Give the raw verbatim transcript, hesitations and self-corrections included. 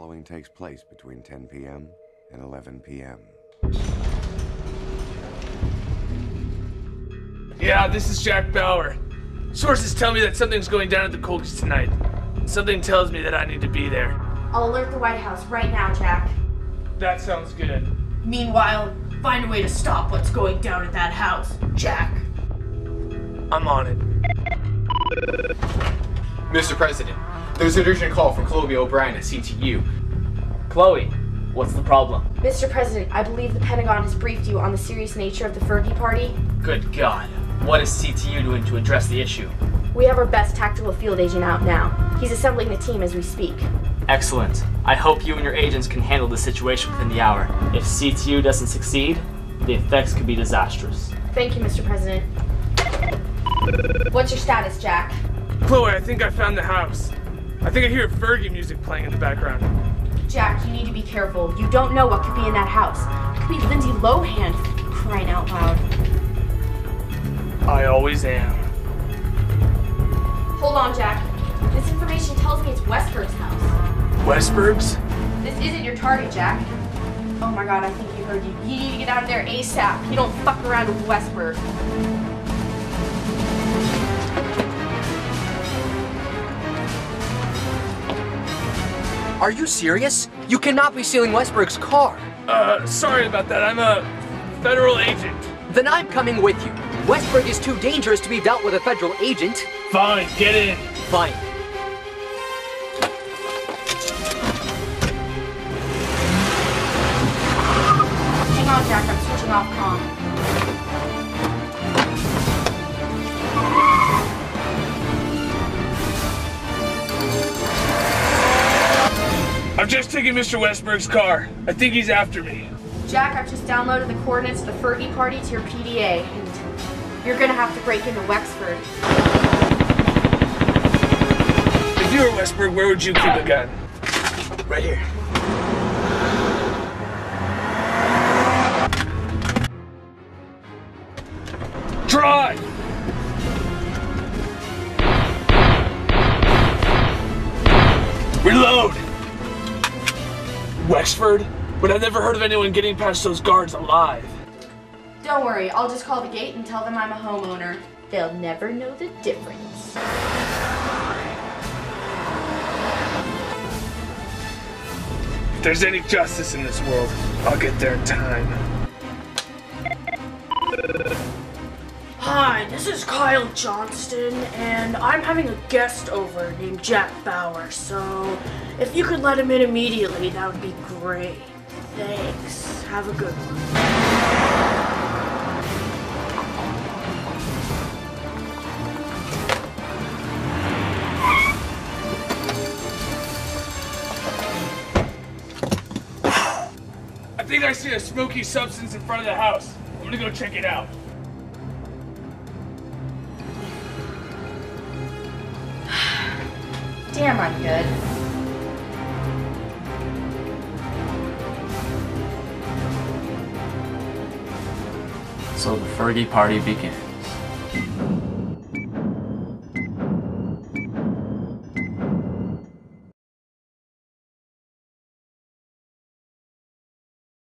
Calling takes place between ten p m and eleven p m Yeah, this is Jack Bauer. Sources tell me that something's going down at the Kolkeys tonight. Something tells me that I need to be there. I'll alert the White House right now, Jack. That sounds good. Meanwhile, find a way to stop what's going down at that house, Jack. I'm on it. Mister President, there's an urgent call from Chloe O'Brien at C T U. Chloe, what's the problem? Mister President, I believe the Pentagon has briefed you on the serious nature of the Fergie Party. Good God. What is C T U doing to address the issue? We have our best tactical field agent out now. He's assembling the team as we speak. Excellent. I hope you and your agents can handle the situation within the hour. If C T U doesn't succeed, the effects could be disastrous. Thank you, Mister President. What's your status, Jack? Chloe, I think I found the house. I think I hear Fergie music playing in the background. Jack, you need to be careful. You don't know what could be in that house. It could be Lindsay Lohan, crying out loud. I always am. Hold on, Jack. This information tells me it's Westberg's house. Westberg's? This isn't your target, Jack. Oh my God, I think you heard you. You need to get out of there ASAP. You don't fuck around with Westberg. Are you serious? You cannot be stealing Westberg's car. Uh, sorry about that. I'm a federal agent. Then I'm coming with you. Westberg is too dangerous to be dealt with a federal agent. Fine, get in. Fine. Hang on, Jack. I'm switching off comm. I'm just taking Mister Westberg's car. I think he's after me. Jack, I've just downloaded the coordinates of the Fergie Party to your P D A, and you're gonna have to break into Wexford. If you were Westberg, where would you keep a gun? Right here. Drive! Reload! Wexford? But I've never heard of anyone getting past those guards alive. Don't worry, I'll just call the gate and tell them I'm a homeowner. They'll never know the difference. If there's any justice in this world, I'll get there in time. Hi, this is Kyle Johnston, and I'm having a guest over named Jack Bauer, so if you could let him in immediately, that would be great. Thanks. Have a good one. I think I see a smoky substance in front of the house. I'm gonna go check it out. Damn, I'm good. So the Fergie Party begins.